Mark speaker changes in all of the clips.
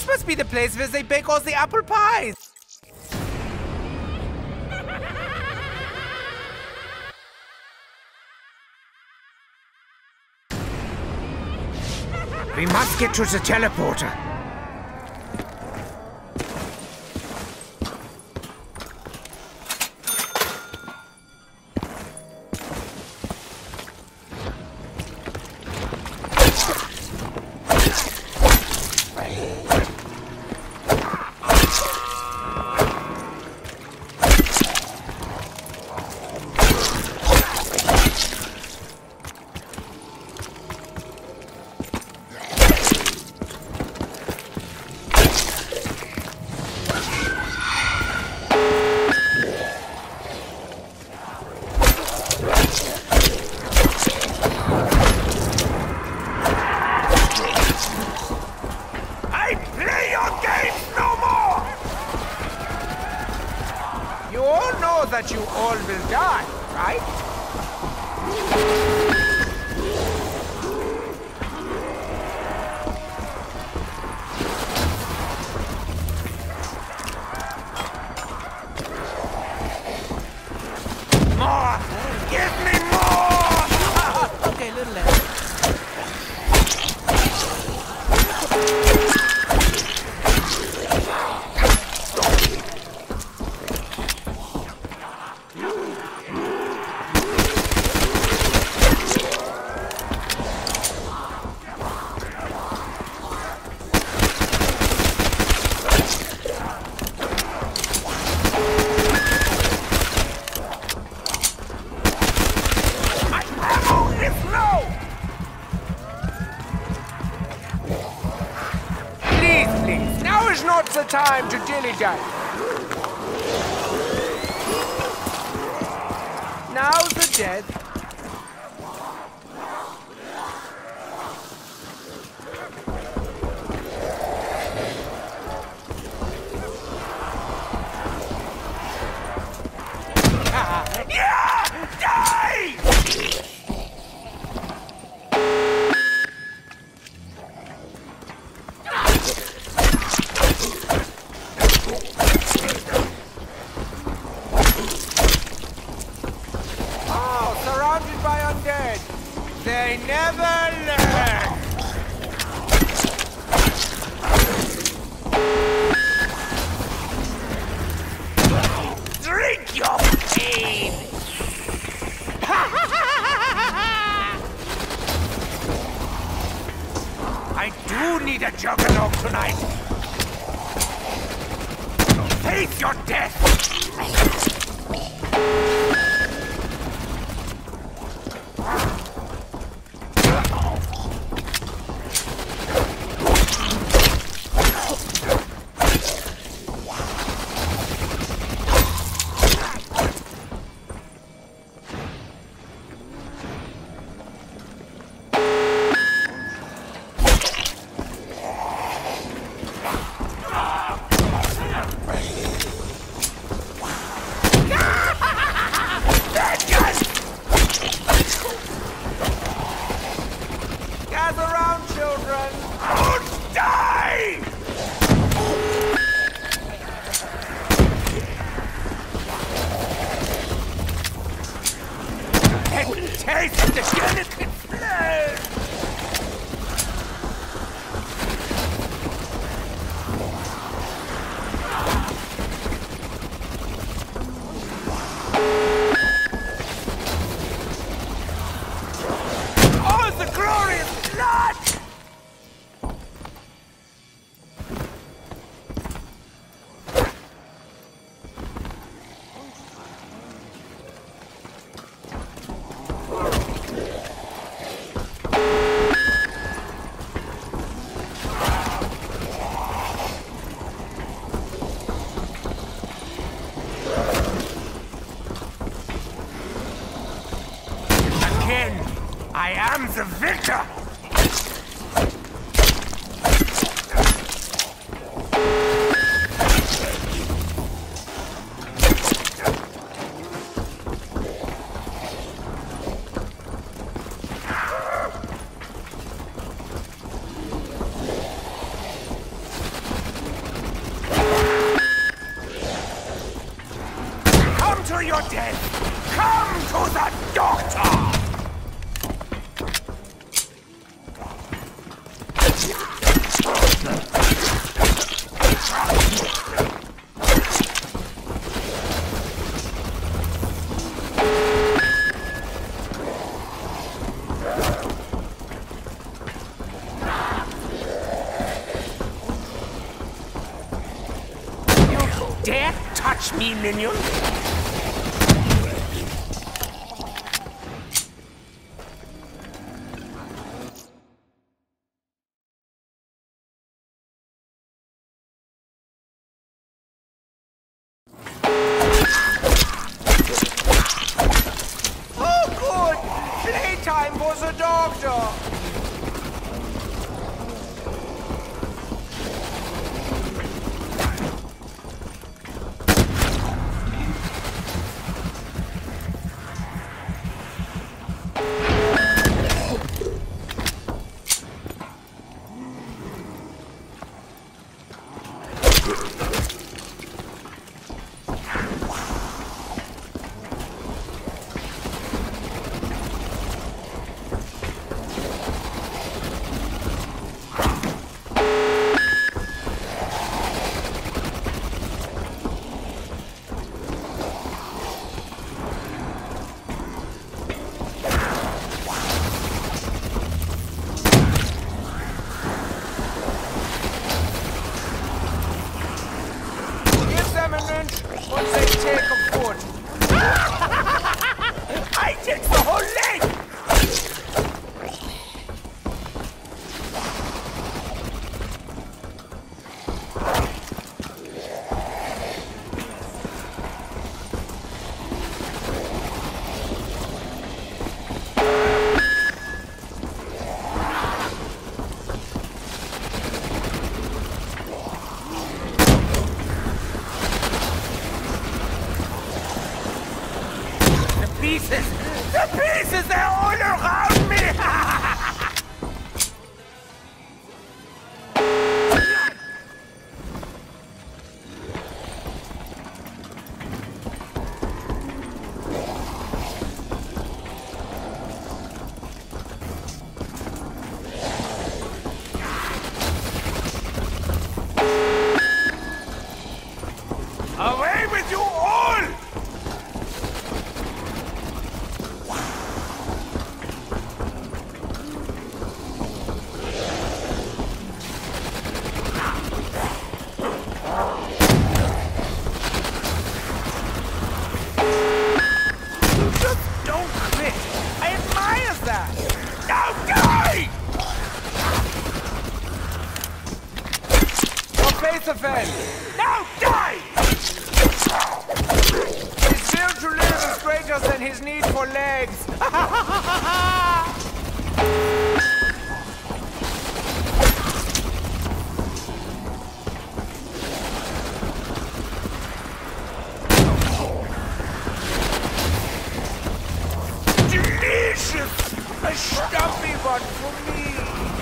Speaker 1: must be the place where they bake all the apple pies. We must get to the teleporter. That you all will die, right? More! Give me more! Okay, little less. Not the time to dilly-dally. Now's the death. Yeah! Die! They never learn! Drink your pain! I do need a juggernaut tonight! Face your death! Gather round, children! Don't die! Taste the skeleton flesh! Oh, the glorious blood! I am the victor!
Speaker 2: to your death! Come to the doctor! Dare touch me, minion?
Speaker 3: Oh, good! Playtime for the doctor! Und they take a foot.
Speaker 2: I take the whole leg! The pieces, they're all around me! Away with you all!
Speaker 3: Don't quit! I admire that!
Speaker 2: Now die!
Speaker 3: Your face offend!
Speaker 2: Now die!
Speaker 3: His will to live is greater than his need for legs!
Speaker 2: Delicious!
Speaker 3: A stumpy one for me!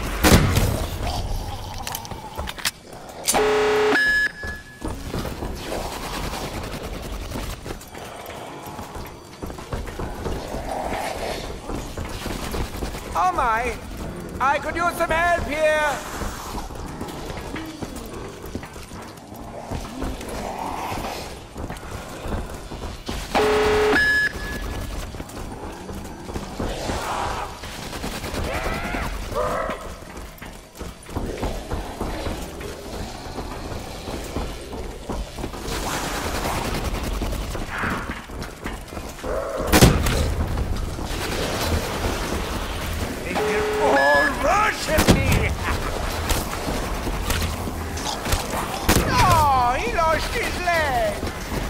Speaker 3: Oh my! I could use some help here!
Speaker 2: Worship me!
Speaker 3: Oh, he lost his leg!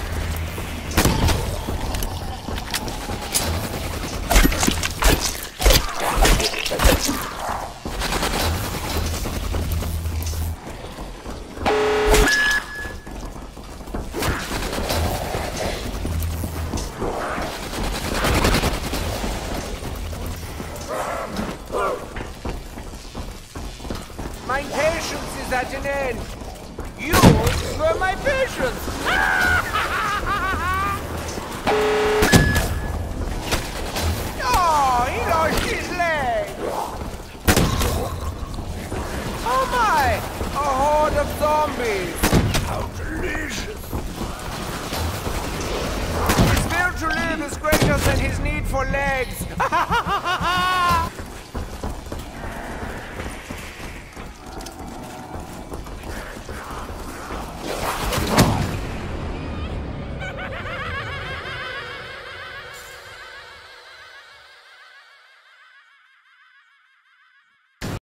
Speaker 3: My patience is at an end. You were my patience. of zombies.
Speaker 2: How delicious!
Speaker 3: His will to live is greater than his need for legs.